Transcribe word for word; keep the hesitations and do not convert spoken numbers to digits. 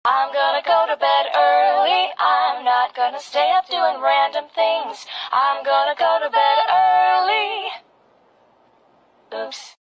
I'm gonna go to bed early. I'm not gonna stay up doing random things. I'm gonna go to bed early. Oops.